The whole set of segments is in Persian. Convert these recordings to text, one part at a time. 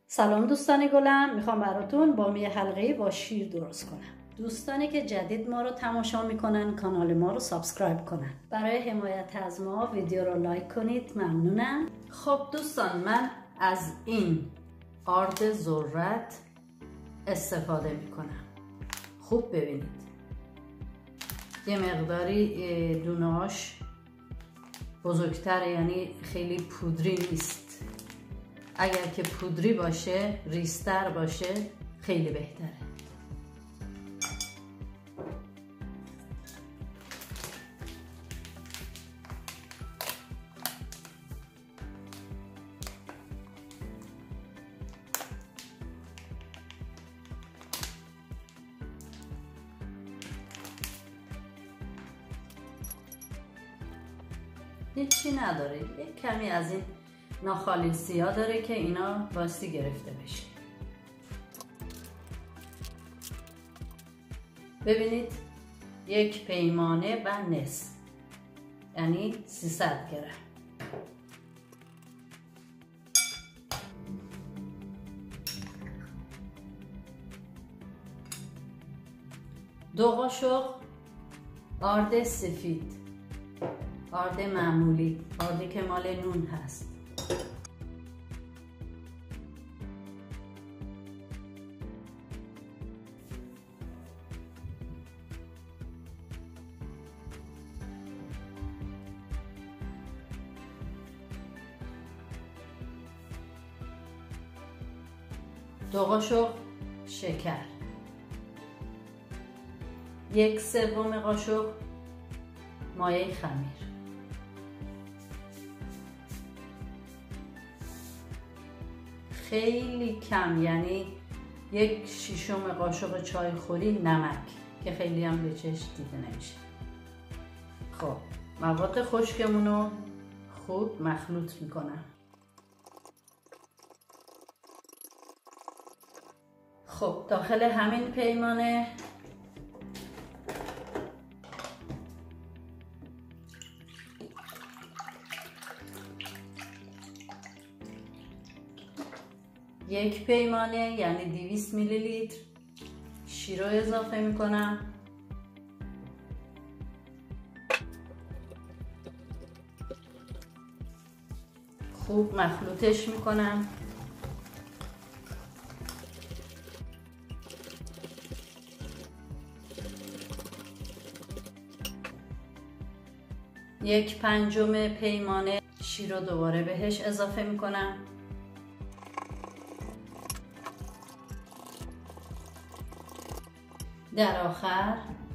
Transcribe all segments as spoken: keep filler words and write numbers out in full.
سلام دوستان گلم، میخوام براتون بامی حلقه‌ای با شیر درست کنم. دوستانی که جدید ما رو تماشا میکنن کانال ما رو سابسکرایب کنن. برای حمایت از ما ویدیو رو لایک کنید، ممنونم. خب دوستان، من از این آرد ذرت استفاده میکنم. خوب ببینید، یه مقداری دونه‌هاش بزرگتره، یعنی خیلی پودری نیست. اگر که پودری باشه، ریستر باشه، خیلی بهتره. هیچی نداره، یک کمی از این ناخالیسی ها داره که اینا باستی گرفته بشه. ببینید، یک پیمانه و نصف، یعنی سیصد گرم. دو قاشق آرد سفید، آرد معمولی، آردی که مال نون هست. دو قاشق شکر، یک سوم قاشق مایه خمیر، خیلی کم، یعنی یک شیشم قاشق چای خوری نمک که خیلی هم به چشم دیده نمیشه. خب مواد خشکمون رو خوب مخلوط میکنم. خب داخل همین پیمانه یک پیمانه یعنی دویست میلی لیتر شیر رو اضافه میکنم. خوب مخلوطش میکنم. یک پنجم پیمانه شیر رو دوباره بهش اضافه میکنم. در آخر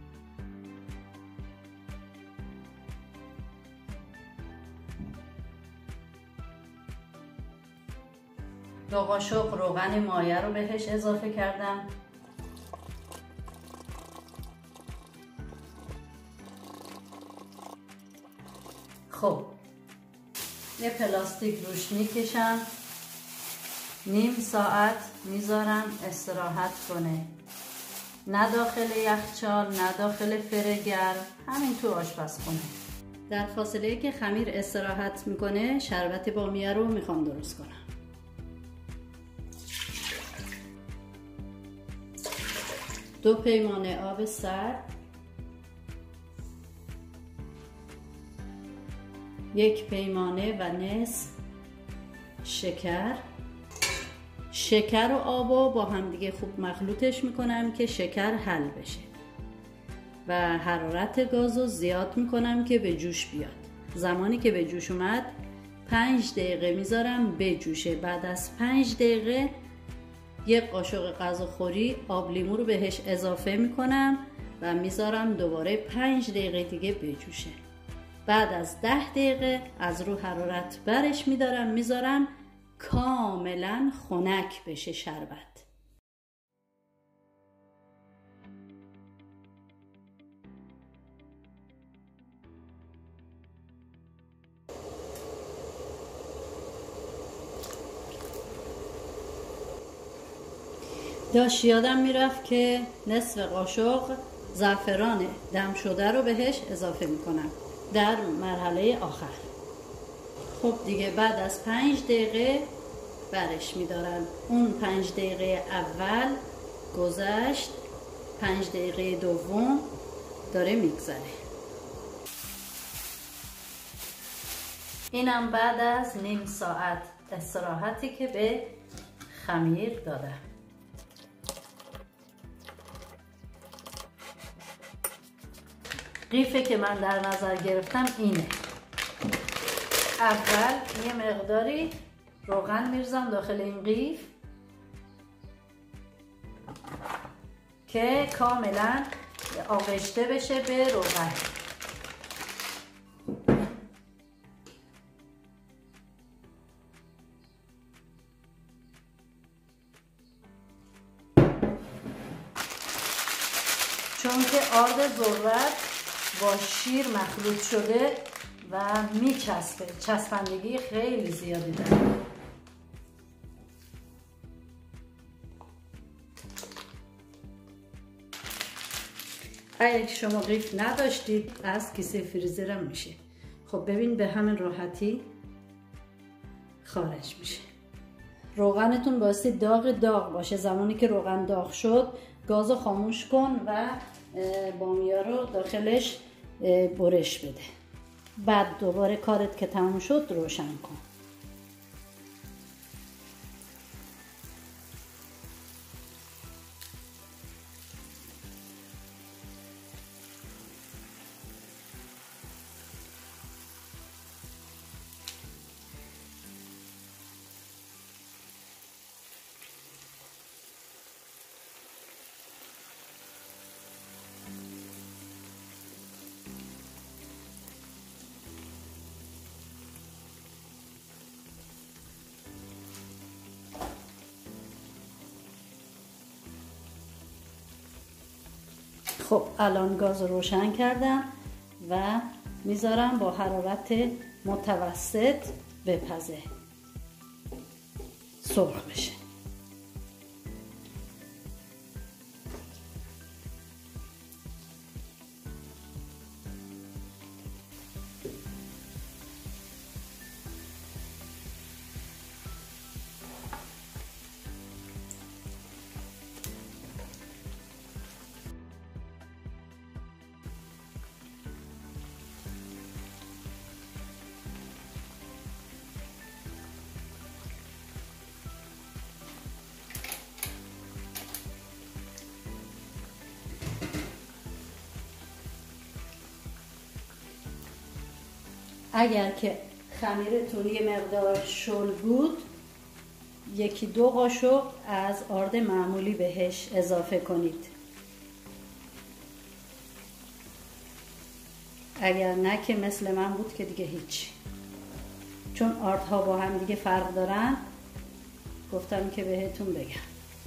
دو قاشق روغن مایه رو بهش اضافه کردم. خب یه پلاستیک روش میکشم، نیم ساعت میذارم استراحت کنه، نه داخل یخچال نه داخل فرگر، همین تو آشپزخونه. در فاصله که خمیر استراحت میکنه شربت بامیه رو میخوام درست کنم. دو پیمانه آب سرد، یک پیمانه و نصف شکر. شکر و آب رو با هم دیگه خوب مخلوطش میکنم که شکر حل بشه و حرارت گاز رو زیاد میکنم که به جوش بیاد. زمانی که به جوش اومد پنج دقیقه میذارم بجوشه. بعد از پنج دقیقه یک قاشق غذاخوری آب لیمو رو بهش اضافه میکنم و میذارم دوباره پنج دقیقه دیگه بجوشه. بعد از ده دقیقه از رو حرارت برش میدارم، میذارم کاملا خنک بشه شربت. داشت یادم میرفت که نصف قاشق زعفران دم شده رو بهش اضافه میکنم در مرحله آخر. خب دیگه بعد از پنج دقیقه برش میدارم. اون پنج دقیقه اول گذشت، پنج دقیقه دوم داره میگذره. اینم بعد از نیم ساعت استراحتی که به خمیر دادم. قیفی که من در نظر گرفتم اینه. اول یه مقداری روغن میریزم داخل این قیف که کاملا آغشته بشه به روغن. چون که آرد ذرت با شیر مخلوط شده و میچسبه، چسبندگی خیلی زیادی داره. اگه شما قیف نداشتید از کیسه فریزرم میشه. خب ببین به همین راحتی خارج میشه. روغنتون بایستی داغ داغ باشه. زمانی که روغن داغ شد گازو خاموش کن و بامیه رو داخلش برش بده. بعد دوباره کارت که تموم شد روشن کن. خب الان گاز روشن کردم و میذارم با حرارت متوسط بپزه، سرخ بشه. اگر که خمیرتون یه مقدار شل بود یکی دو قاشق از آرد معمولی بهش اضافه کنید. اگر نه که مثل من بود که دیگه هیچ. چون آردها با هم دیگه فرق دارن گفتم که بهتون بگم.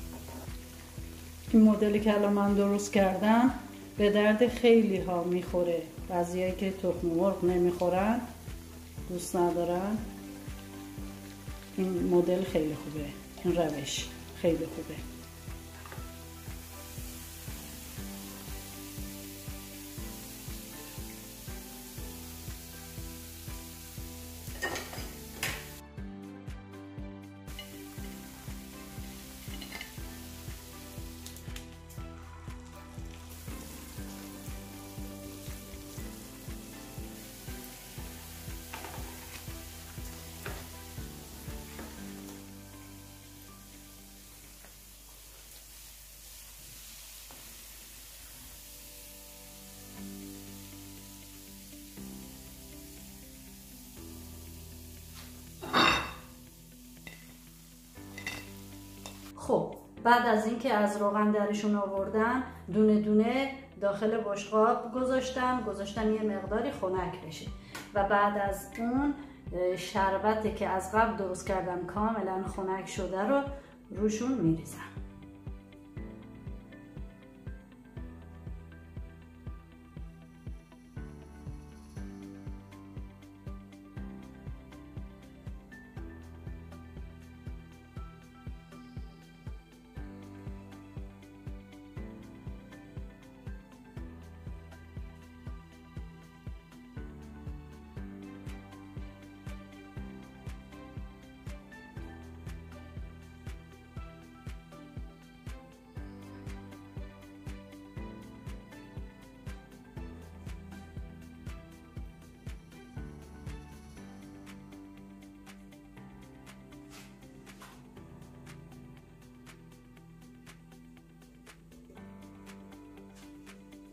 این مدلی که الان من درست کردم به درد خیلی ها میخوره. بعضیایی که تخم مرغ نمیخورن، دوست ندارن، این مدل خیلی خوبه. این روش خیلی خوبه. خب بعد از اینکه از روغن درشون آوردم دونه دونه داخل بشقاب گذاشتم گذاشتم یه مقداری خنک بشه و بعد از اون شربتی که از قبل درست کردم کاملا خنک شده رو روشون میریزم.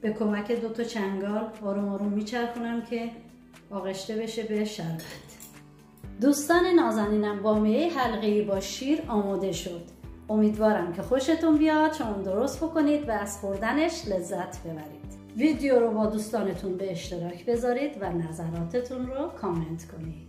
به کمک دو تا چنگال آروم آروم میچرخونم که آغشته بشه به شربت. دوستان نازنینم، بامیه حلقه‌ای با شیر آماده شد. امیدوارم که خوشتون بیاد، شما درست بکنید و از خوردنش لذت ببرید. ویدیو رو با دوستانتون به اشتراک بذارید و نظراتتون رو کامنت کنید.